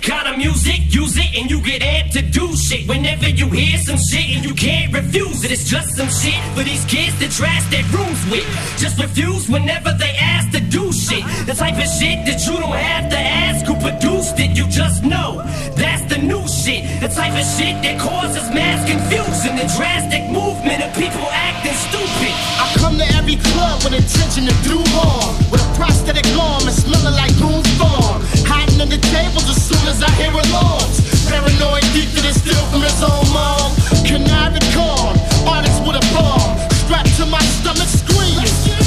kind of music, use it and you get amped to do shit. Whenever you hear some shit and you can't refuse it, it's just some shit for these kids to trash their rooms with. Just refuse whenever they ask to do shit. The type of shit that you don't have to ask who produced it, you just know that's the new shit. The type of shit that causes mass confusion and drastic movement of people acting stupid. I come to every club with intention to do harm, with a prosthetic arm and smelling like Boone's Farm. Hiding under tables as soon as I hear alarms. Paranoid deep that it's still from his own mom. Canary corn, artist with a bomb, strapped to my stomach screaming.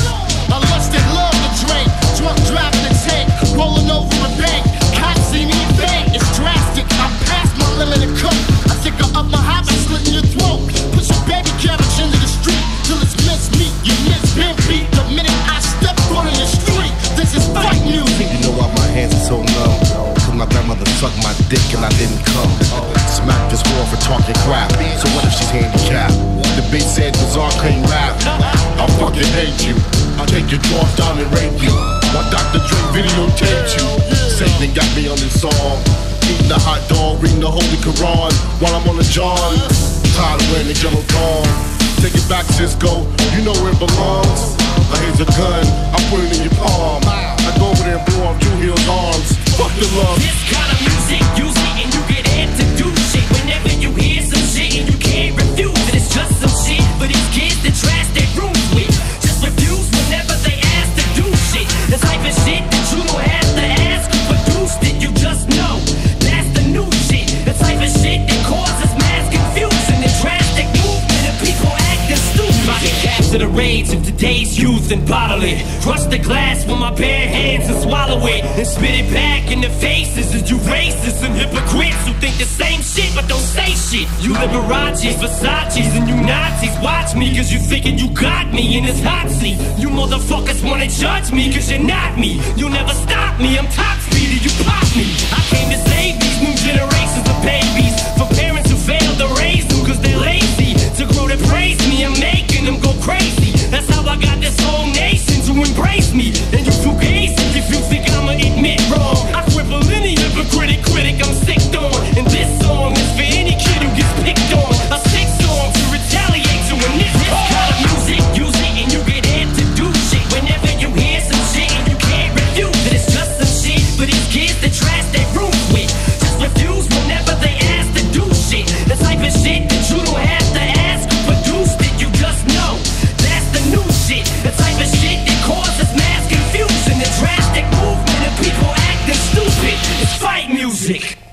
A lusted love to drink, drunk driving a tank, rolling over a bank. Cops see me in vain, it's drastic. I'm past my limit of coke. I think I up my habit, slitting your throat. Push a baby cabbage into the street till it's mincemeat. You miss pimp beat the minute I step on the street. This is fight music. You know why my hands are so numb? Cause my grandmother sucked my dick and I didn't come. Smack this wall for talking crap. So what if she's handicapped? The bitch said bizarre can't rap. I'll fucking hate you. I'll take your drawers down and rape you. While Dr. Dre videotaped you. Satan got me on this song. Eating a hot dog, reading the Holy Quran while I'm on the John. Tired of wearing the yellow thong. Take it back, Cisco, you know where it belongs. Here's a gun, I put it in your palm. I go over there and blow off Trujillo's arms. Fuck the love. This kind of music, use it and you get amped to do shit. Whenever you hear some shit and you can't refuse it, it's just some shit for these kids to trash their rooms with. Just refuse whenever they ask to do shit. The type of shit that you don't have to ask who produced it, you just know that's the new shit. The type of shit that causes mass confusion and drastic movement of people acting stupid. I can capture the rage of today's youth and bottle it. Crush the glass with my bare hands and swallow it, and spit it back in the faces of you racists and hypocrites who think the same shit but don't say shit. You Liberace's, Versace's, and you Nazis. Watch me cause you thinking you got me in this hot seat. You motherfuckers wanna judge me cause you're not me. You'll never stop me, I'm top speed and you pop me. I came to save these new generations of babies from parents who failed to raise them cause they're lazy. To grow to praise me, I'm making them go crazy. That's how I got this whole nation to embrace me. And you fugazi if you think I'ma admit wrong. I cripple any hypocritic critic I'm sick on. And this song is for any kid who gets picked on. A sick song to retaliate to when this kind of music, use it and you get amped to do shit. Whenever you hear some shit and you can't refuse it, it's just some shit for these kids to trash their rooms with. Just refuse whenever they ask to do shit. The type of shit that you don't have to ask who produced it, you just know that's the new shit. The type of shit that causes mass confusion and drastic movement of people acting stupid. It's fight music.